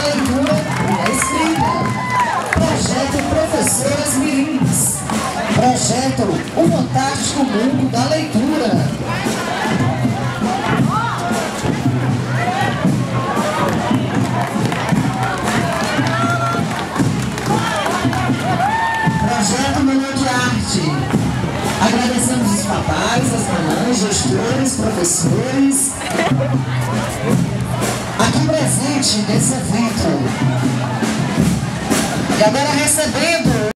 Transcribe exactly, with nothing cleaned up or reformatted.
leitura e da escrita. Projeto Professoras Mirins. Projeto O Fantástico Mundo da Leitura. Projeto Manhã de Arte. Agradecemos os papais, as mamães, gestores, professores aqui presente nesse evento. E agora recebendo